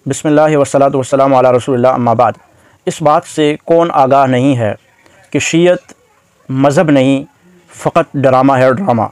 बिस्मिल्लाहि वस्सलातु वस्सलामु अला रसूलिल्लाह अम्मा बाद। इस बात से कौन आगाह नहीं है कि शीयत मज़हब नहीं, फ़कत ड्रामा है। ड्रामा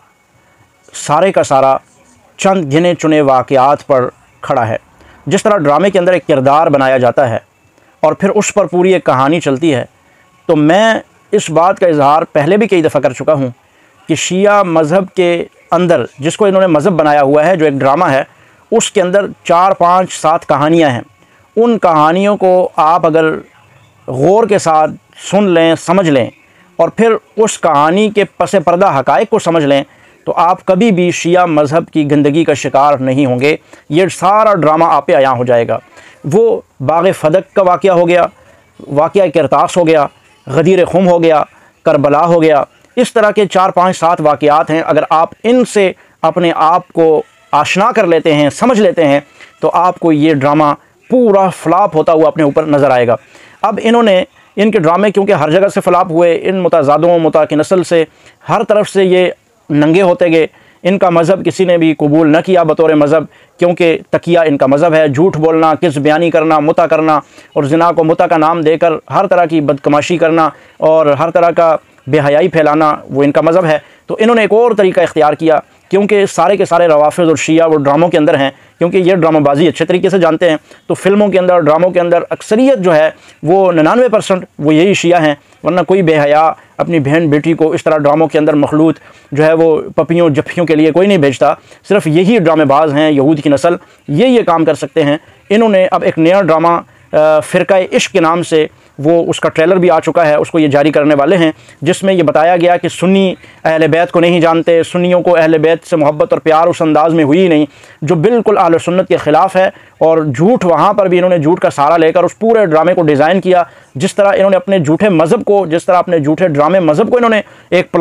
सारे का सारा चंद गिने चुने वाक़यात पर खड़ा है। जिस तरह ड्रामे के अंदर एक किरदार बनाया जाता है और फिर उस पर पूरी एक कहानी चलती है, तो मैं इस बात का इजहार पहले भी कई दफ़ा कर चुका हूँ कि शिया मज़हब के अंदर, जिसको इन्होंने मज़हब बनाया हुआ है, जो एक ड्रामा है, उसके अंदर 4, 5, 7 कहानियाँ हैं। उन कहानियों को आप अगर गौर के साथ सुन लें, समझ लें और फिर उस कहानी के पसे पर्दा हक़ाइक़ को समझ लें, तो आप कभी भी शिया मज़हब की गंदगी का शिकार नहीं होंगे। ये सारा ड्रामा आप पे आया हो जाएगा। वो बाग़ फ़दक का वाक़या हो गया, वाक़या किरतास हो गया, गदीर खुम हो गया, करबला हो गया। इस तरह के 4, 5, 7 वाक़यात हैं। अगर आप इनसे अपने आप को आशना कर लेते हैं, समझ लेते हैं, तो आपको ये ड्रामा पूरा फ्लॉप होता हुआ अपने ऊपर नज़र आएगा। अब इनके ड्रामे क्योंकि हर जगह से फ्लॉप हुए, इन मुताज़ादों मुता की नस्ल से हर तरफ से ये नंगे होते गए। इनका मज़हब किसी ने भी कबूल न किया बतौर मज़हब, क्योंकि तकिया इनका मज़हब है। झूठ बोलना, किस बयानी करना, मुता करना और ज़िना को मुता का नाम देकर हर तरह की बदकमाशी करना और हर तरह का बेहयाई फैलाना, वो इनका मज़हब है। तो इन्होंने एक और तरीका इख्तियार किया, क्योंकि सारे के सारे रवाफ़िज़ और शिया वो ड्रामों के अंदर हैं, क्योंकि ये ड्रामाबाजी अच्छे तरीके से जानते हैं। तो फ़िल्मों के अंदर, ड्रामों के अंदर अक्सरियत जो है वो 99% वो यही शिया हैं। वरना कोई बेहया अपनी बहन बेटी को इस तरह ड्रामों के अंदर मखलूत जो है वो पपियों जफ्फियों के लिए कोई नहीं भेजता। सिर्फ यही ड्रामेबाज हैं, यहूद की नस्ल, ये काम कर सकते हैं। इन्होंने अब एक नया ड्रामा फ़िरक़ा इश्क़ के नाम से, वो उसका ट्रेलर भी आ चुका है, उसको ये जारी करने वाले हैं, जिसमें ये बताया गया कि सुन्नी अहले बैत को नहीं जानते, सुन्नियों को अहले बैत से मोहब्बत और प्यार उस अंदाज़ में हुई ही नहीं, जो बिल्कुल अहले सुन्नत के ख़िलाफ़ है। और झूठ, वहाँ पर भी इन्होंने झूठ का सहारा लेकर उस पूरे ड्रामे को डिज़ाइन किया। जिस तरह इन्होंने अपने झूठे मज़हब को, जिस तरह अपने झूठे ड्रामे मज़हब को इन्होंने एक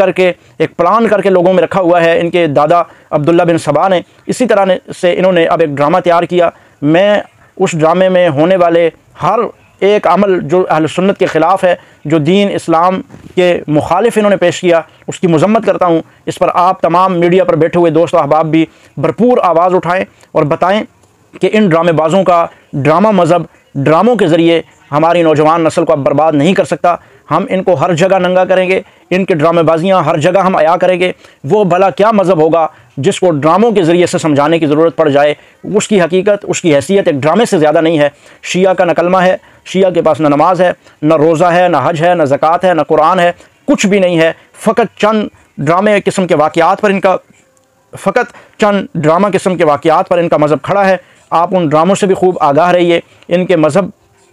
प्लान करके लोगों में रखा हुआ है इनके दादा अब्दुल्ला बिन सबा ने, इसी तरह से इन्होंने अब एक ड्रामा तैयार किया। मैं उस ड्रामे में होने वाले हर एक अमल जो अहले सुन्नत के ख़िलाफ़ है, जो दीन इस्लाम के मुखालिफ इन्होंने पेश किया, उसकी मज़म्मत करता हूँ। इस पर आप तमाम मीडिया पर बैठे हुए दोस्त अहबाब भी भरपूर आवाज़ उठाएँ और बताएं कि इन ड्रामेबाज़ों का ड्रामा मज़हब, ड्रामों के ज़रिए हमारी नौजवान नस्ल को अब बर्बाद नहीं कर सकता। हम इनको हर जगह नंगा करेंगे, इनके ड्रामेबाजियाँ हर जगह हम आया करेंगे। वो भला क्या मज़हब होगा जिसको ड्रामों के ज़रिए से समझाने की ज़रूरत पड़ जाए? उसकी हकीकत, उसकी हैसियत एक ड्रामे से ज़्यादा नहीं है। शिया का न कलमा है, शिया के पास न नमाज है, न रोज़ा है, न हज है, न ज़कात है, न कुरान है, कुछ भी नहीं है। फ़कत चंद ड्रामे किस्म के वाक़यात पर इनका मज़हब खड़ा है। आप उन ड्रामों से भी खूब आगाह रहिए। इनके मज़हब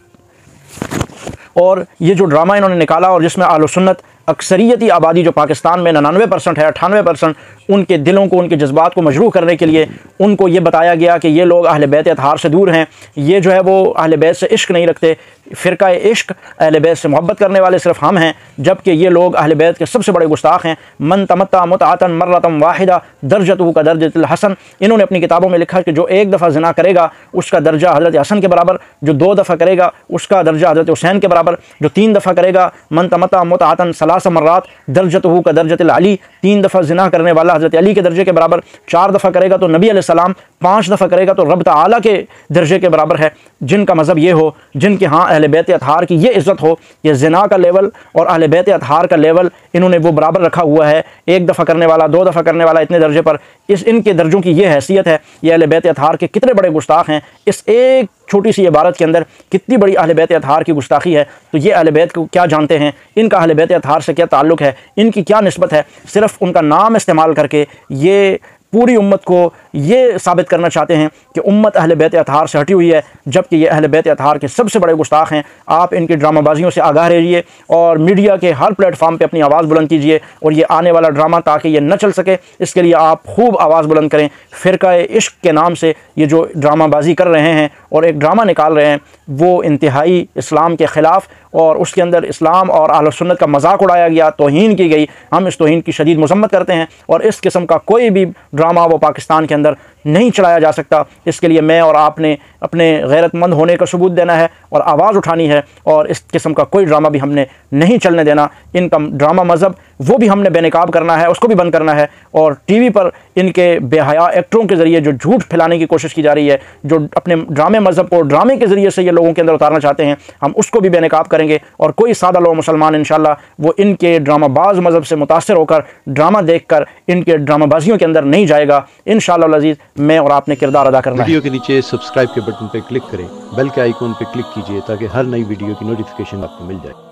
और ये जो ड्रामा इन्होंने निकाला, और जिसमें अहले सुन्नत अक्सरियती आबादी जो पाकिस्तान में 99% है, 98%, उनके दिलों को, उनके जज्बात को मजरूह करने के लिए उनको ये बताया गया कि ये लोग अहले बैत अतहार से दूर हैं। ये जो है वो अहले बैत से इश्क नहीं रखते। फ़िरक़ा इश्क, अहले बैत से मोहब्बत करने वाले सिर्फ हम हैं, जबकि ये लोग अहले बैत के सबसे बड़े गुस्ताख हैं। मन तमत्ता मुतअतन मर्रतन वाहिदा दर्जतहु का दर्जतिल हसन। इन्होंने अपनी किताबों में लिखा कि जो एक दफ़ा ज़िना करेगा उसका दर्जा हज़रत हसन के बराबर, जो 2 दफ़ा करेगा उसका दर्जा हज़रत हुसैन के बराबर, जो 3 दफ़ा करेगा मन तमत्ता मुतअतन सलासा मर्रात दर्जतहु का दर्जतिल अली, 3 दफ़ा ज़िना करने वाला हज़रत अली के दर्जे के बराबर, 4 दफ़ा करेगा तो नबी अलैहिस्सलाम, 5 दफ़ा करेगा तो रब तआला के दर्जे के बराबर है। जिनका मज़हब ये हो, जिनके यहाँ अहले बैत अतहार की ये इज़्ज़त हो, ये ज़िना का लेवल और अहले बैत अतहार का लेवल इन्होंने वो बराबर रखा हुआ है। 1 दफ़ा करने वाला, 2 दफ़ा करने वाला, इतने दर्जे पर इनके दर्जों की ये हैसियत है। ये अहले बैत अतहार के कितने बड़े गुस्ताख हैं। इस एक छोटी सी इबारत के अंदर कितनी बड़ी अहले बैत अतहार की गुस्ताखी है। तो ये अहले बैत को क्या जानते हैं, इनका अहले बैत अतहार से क्या ताल्लुक़ है, इनकी क्या निस्बत है? सिर्फ़ उनका नाम इस्तेमाल करके ये पूरी उम्मत को ये साबित करना चाहते हैं कि उम्मत अहले बैत अतहार से हटी हुई है, जबकि ये अहले बैत अतहार के सबसे बड़े गुस्ताख हैं। आप इनकी ड्रामाबाजियों से आगाह रहिए और मीडिया के हर प्लेटफार्म पे अपनी आवाज़ बुलंद कीजिए। और ये आने वाला ड्रामा ताकि ये न चल सके, इसके लिए आप खूब आवाज़ बुलंद करें। फ़िरक़ा इश्क़ के नाम से ये जो ड्रामाबाजी कर रहे हैं और एक ड्रामा निकाल रहे हैं, वो इंतहाई इस्लाम के ख़िलाफ़, और उसके अंदर इस्लाम और अहले सुन्नत का मजाक उड़ाया गया, तौहीन की गई। हम इस तौहीन की शदीद मज़म्मत करते हैं और इस किस्म का कोई भी ड्रामा वो पाकिस्तान के अंदर नहीं चलाया जा सकता। इसके लिए मैं और आपने अपने गैरतमंद होने का सबूत देना है और आवाज़ उठानी है, और इस किस्म का कोई ड्रामा भी हमने नहीं चलने देना। इनका ड्रामा मज़हब वो भी हमने बेनकाब करना है, उसको भी बंद करना है। और टीवी पर इनके बेहया एक्टरों के ज़रिए जो झूठ फैलाने की कोशिश की जा रही है, जो अपने ड्रामे मज़हब को ड्रामे के ज़रिए से ये लोगों के अंदर उतारना चाहते हैं, हम उसको भी बेनकाब करेंगे। और कोई सादा लोग मुसलमान इंशाअल्लाह वो इनके ड्रामाबाज मज़हब से मुतासर होकर ड्रामा देखकर इनके ड्रामाबाजियों के अंदर नहीं जाएगा। इंशाअल्लाह अज़ीज़ मैं और आपने किरदार अदा करना है। वीडियो के नीचे सब्सक्राइब के बटन पर क्लिक करें, बेल के आइकॉन पर क्लिक कीजिए ताकि हर नई वीडियो की नोटिफिकेशन आपको मिल जाए।